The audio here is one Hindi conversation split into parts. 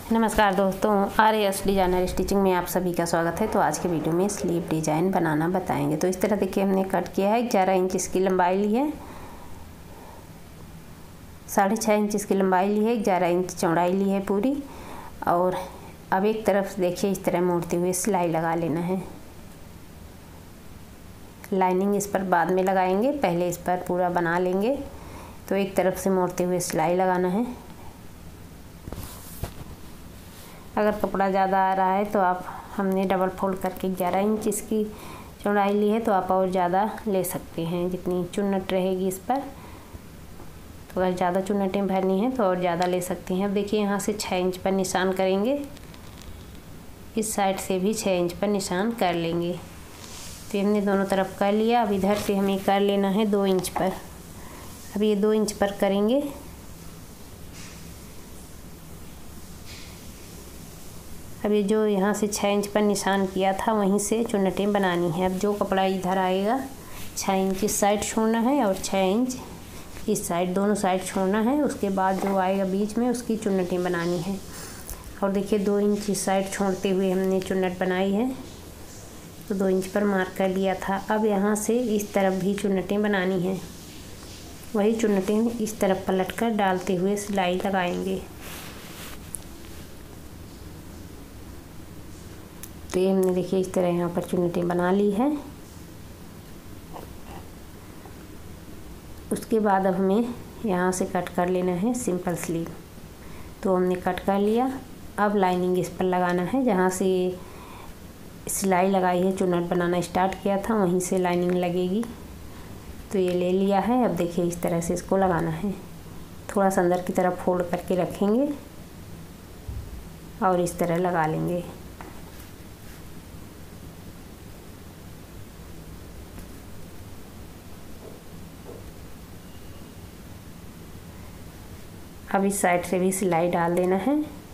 नमस्कार दोस्तों, RAS डिजाइनर स्टिचिंग में आप सभी का स्वागत है। तो आज के वीडियो में स्लीव डिजाइन बनाना बताएंगे। तो इस तरह देखिए हमने कट किया है। 11 इंच इसकी लंबाई ली है, 6.5 इंच इसकी लंबाई ली है, 11 इंच चौड़ाई ली है पूरी। और अब एक तरफ देखिए इस तरह मोड़ते हुए सिलाई लगा लेना है। लाइनिंग इस पर बाद में लगाएंगे, पहले इस पर पूरा बना लेंगे। तो एक तरफ से मोड़ते हुए सिलाई लगाना है। अगर कपड़ा ज़्यादा आ रहा है तो आप हमने डबल फोल्ड करके 11 इंच इसकी चौड़ाई ली है, तो आप और ज़्यादा ले सकते हैं जितनी चुन्नट रहेगी इस पर। तो अगर ज़्यादा चुन्नटें भरनी है तो और ज़्यादा ले सकते हैं। अब देखिए यहाँ से 6 इंच पर निशान करेंगे, इस साइड से भी 6 इंच पर निशान कर लेंगे। तो हमने दोनों तरफ कर लिया। अब इधर से हमें कर लेना है 2 इंच पर। अब ये 2 इंच पर करेंगे। अब ये जो यहाँ से 6 इंच पर निशान किया था वहीं से चुन्नटें बनानी है। अब जो कपड़ा इधर आएगा 6 इंच इस साइड छोड़ना है और 6 इंच इस साइड, दोनों साइड छोड़ना है। उसके बाद जो आएगा बीच में उसकी चुन्नटें बनानी है। और देखिए 2 इंच इस साइड छोड़ते हुए हमने चुन्नट बनाई है। तो 2 इंच पर मार्क कर लिया था। अब यहाँ से इस तरफ भी चुन्नटें बनानी है। वही चुन्नटें इस तरफ पलट कर डालते हुए सिलाई लगाएंगे। तो ये हमने देखिए इस तरह यहाँ पर चुन्नटें बना ली है। उसके बाद अब हमें यहाँ से कट कर लेना है सिंपल स्लीव। तो हमने कट कर लिया। अब लाइनिंग इस पर लगाना है। जहाँ से सिलाई लगाई है, चुन्नट बनाना स्टार्ट किया था, वहीं से लाइनिंग लगेगी। तो ये ले लिया है। अब देखिए इस तरह से इसको लगाना है। थोड़ा सा अंदर की तरफ फोल्ड करके रखेंगे और इस तरह लगा लेंगे। अब इस साइड से भी सिलाई डाल देना है।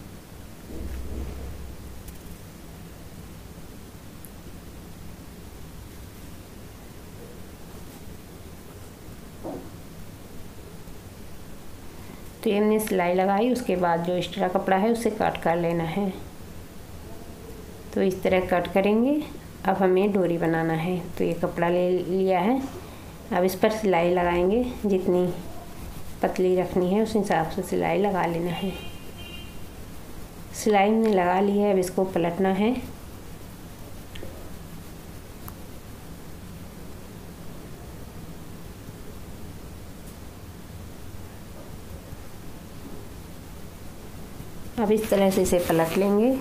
तो ये हमने सिलाई लगाई। उसके बाद जो एक्स्ट्रा कपड़ा है उसे कट कर लेना है। तो इस तरह कट करेंगे। अब हमें डोरी बनाना है। तो ये कपड़ा ले लिया है। अब इस पर सिलाई लगाएंगे। जितनी पतली रखनी है उस हिसाब से सिलाई लगा लेना है। सिलाई हमने लगा ली है। अब इसको पलटना है। अब इस तरह से इसे पलट लेंगे।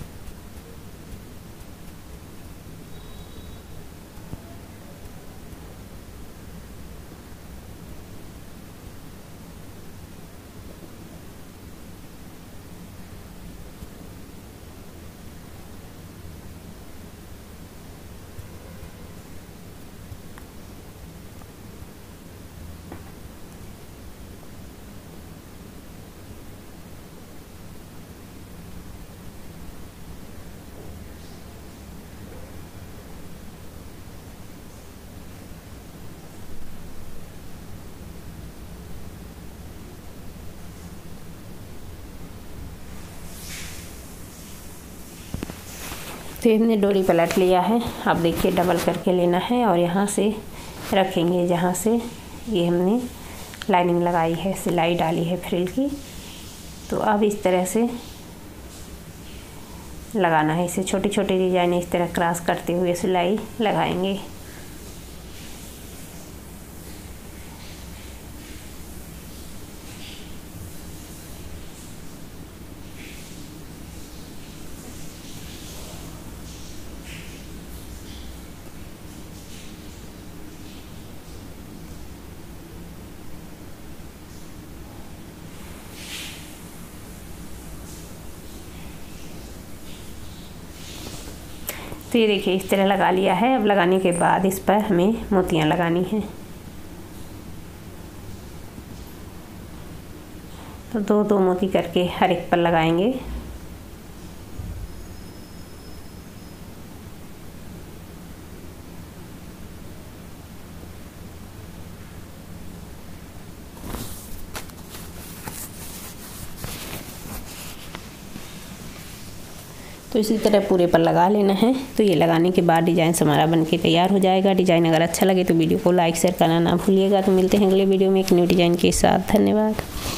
तो हमने डोरी पलट लिया है। अब देखिए डबल करके लेना है और यहाँ से रखेंगे जहाँ से ये हमने लाइनिंग लगाई है, सिलाई डाली है फ्रिल की। तो अब इस तरह से लगाना है। इसे छोटी छोटी डिजाइन इस तरह क्रॉस करते हुए सिलाई लगाएंगे। तो ये देखिए इस तरह लगा लिया है। अब लगाने के बाद इस पर हमें मोतियाँ लगानी हैं। तो 2-2 मोती करके हर एक पर लगाएंगे। तो इसी तरह पूरे पर लगा लेना है। तो ये लगाने के बाद डिज़ाइन हमारा बनके तैयार हो जाएगा। डिज़ाइन अगर अच्छा लगे तो वीडियो को लाइक शेयर करना ना भूलिएगा। तो मिलते हैं अगले वीडियो में एक न्यू डिज़ाइन के साथ। धन्यवाद।